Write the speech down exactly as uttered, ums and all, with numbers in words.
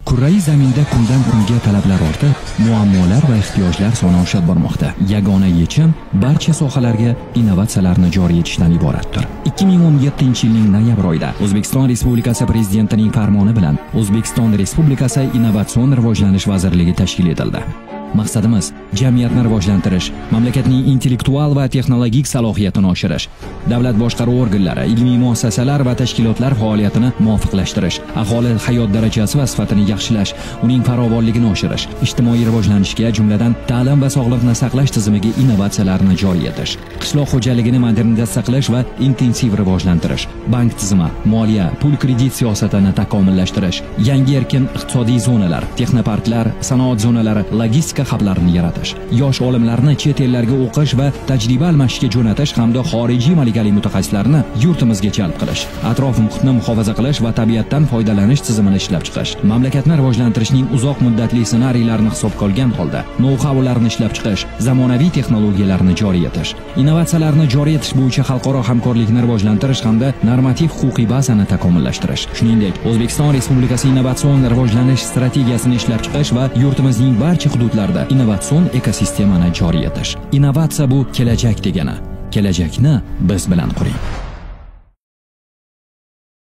Kurrai zaminda kundan kunga talablar ortib, muammolar va ehtiyojlar soni oshib bormoqda. Yagona yechim barcha sohalarga innovatsiyalarni joriy etishdan iboratdir. ikki ming o'n yettinchi yilning noyabr oyida O'zbekiston Respublikasi Prezidentining farmoni bilan O'zbekiston Respublikasi Innovatsion rivojlanish vazirligi tashkil etildi. Maqsadimiz jamiyatni rivojlantirish, mamlakatning intellektual va texnologik salohiyatini oshirish, davlat boshqaruv organlari, ilmiy muassasalar va tashkilotlar faoliyatini muvofiqlashtirish, aholi hayot darajasi va sifatini yaxshilash, uning farovonligini oshirish, ijtimoiy rivojlanishga, jumladan ta'lim va sog'liqni saqlash tizimiga innovatsiyalarni joriy etish, qishloq xo'jaligini modernizatsiya qilish va intensiv rivojlantirish, bank tizimi, moliya, pul kredit siyosatini takomillashtirish, yangi erkin iqtisodiy zonalar, texnoparklar, sanoat zonalari, logistika hublarini yaratish, yosh olimlarni chet ellarga o'qish va tajriba almashishga jo'natish hamda xorijiy malakali mutaxassislarni yurtimizga jalb qilish, atrof muhitni muhofaza qilish va tabiatdan foydalanish tizimini ishlab chiqish, mamlakatni rivojlantirishning uzoq muddatli ssenariylarini hisobga olgan holda know-howlarni ishlab chiqish, zamonaviy texnologiyalarni joriy etish, innovatsiyalarni joriy etish bo'yicha xalqaro hamkorlikni rivojlantirish hamda normativ huquqiy bazani takomillashtirish, shuningdek O'zbekiston Respublikasi innovatsion rivojlanish strategiyasini ishlab chiqish va yurtimizning barcha hududlarida innovatsion ekosistemani joriy etish. Innovatsiya bu kelajak degani. Kelajakni biz bilan quring.